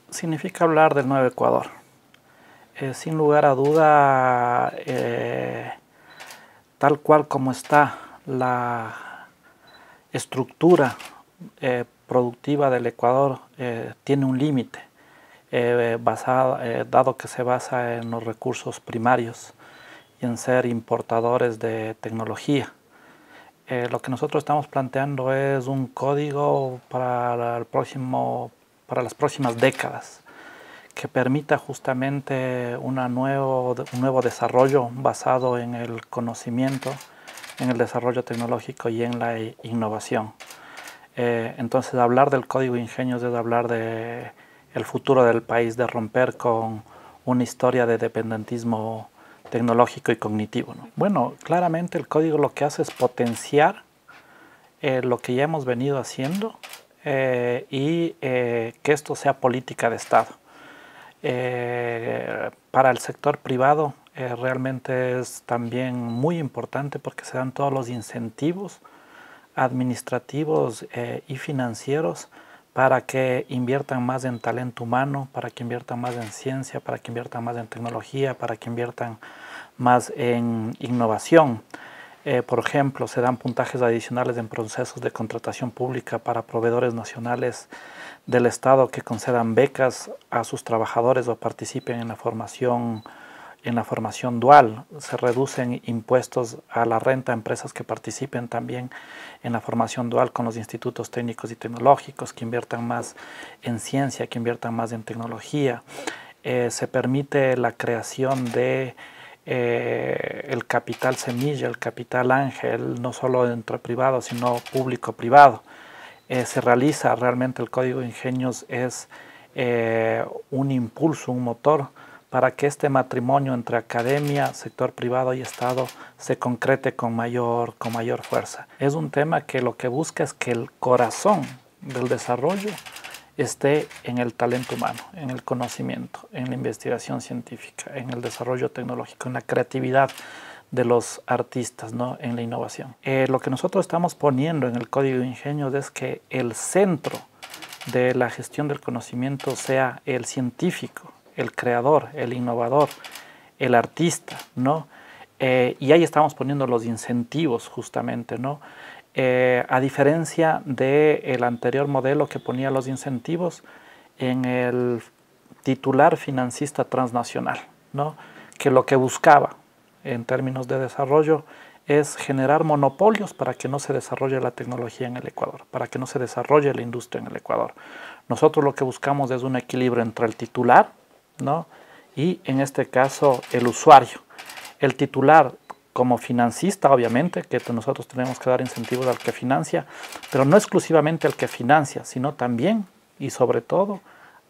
significa hablar del nuevo Ecuador. Sin lugar a duda, tal cual como está la estructura productiva del Ecuador, tiene un límite, dado que se basa en los recursos primarios y en ser importadores de tecnología. Lo que nosotros estamos planteando es un código para las próximas décadas que permita justamente un nuevo desarrollo basado en el conocimiento, en el desarrollo tecnológico y en la innovación. Entonces, hablar del código Ingenios es hablar de el futuro del país, de romper con una historia de dependentismo tecnológico y cognitivo, ¿no? Bueno, claramente el código lo que hace es potenciar lo que ya hemos venido haciendo y que esto sea política de Estado. Para el sector privado realmente es también muy importante porque se dan todos los incentivos administrativos y financieros para que inviertan más en talento humano, para que inviertan más en ciencia, para que inviertan más en tecnología, para que inviertan más en innovación. Por ejemplo, se dan puntajes adicionales en procesos de contratación pública para proveedores nacionales del Estado que concedan becas a sus trabajadores o participen en la formación dual. Se reducen impuestos a la renta a empresas que participen también en la formación dual con los institutos técnicos y tecnológicos, que inviertan más en ciencia, que inviertan más en tecnología. Se permite la creación de el capital semilla, el capital ángel, no solo entre privados, sino público-privado. Se realiza realmente el Código Ingenios, es un impulso, un motor para que este matrimonio entre academia, sector privado y Estado se concrete con mayor fuerza. Es un tema que lo que busca es que el corazón del desarrollo esté en el talento humano, en el conocimiento, en la investigación científica, en el desarrollo tecnológico, en la creatividad de los artistas, ¿no? En la innovación. Lo que nosotros estamos poniendo en el Código de Ingenios es que el centro de la gestión del conocimiento sea el científico, el creador, el innovador, el artista, ¿no? Y ahí estamos poniendo los incentivos justamente, ¿no? A diferencia del anterior modelo que ponía los incentivos en el titular financista transnacional, ¿no? Que lo que buscaba en términos de desarrollo es generar monopolios para que no se desarrolle la tecnología en el Ecuador, para que no se desarrolle la industria en el Ecuador. Nosotros lo que buscamos es un equilibrio entre el titular, ¿no? Y en este caso el usuario. El titular como financista, obviamente, que nosotros tenemos que dar incentivos al que financia, pero no exclusivamente al que financia, sino también y sobre todo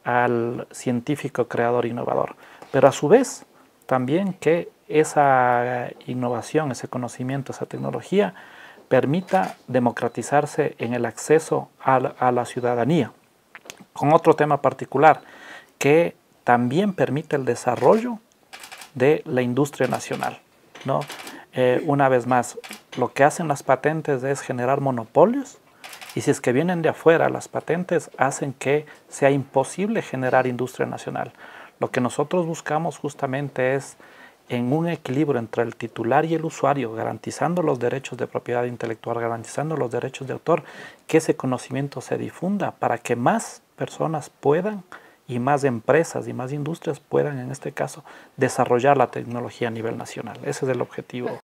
al científico, creador, innovador. Pero a su vez, también que esa innovación, ese conocimiento, esa tecnología permita democratizarse en el acceso a la ciudadanía. Con otro tema particular, que también permite el desarrollo de la industria nacional, ¿no? Una vez más, lo que hacen las patentes es generar monopolios, y si es que vienen de afuera, las patentes hacen que sea imposible generar industria nacional. Lo que nosotros buscamos justamente es en un equilibrio entre el titular y el usuario, garantizando los derechos de propiedad intelectual, garantizando los derechos de autor, que ese conocimiento se difunda para que más personas puedan y más empresas y más industrias puedan, en este caso, desarrollar la tecnología a nivel nacional. Ese es el objetivo.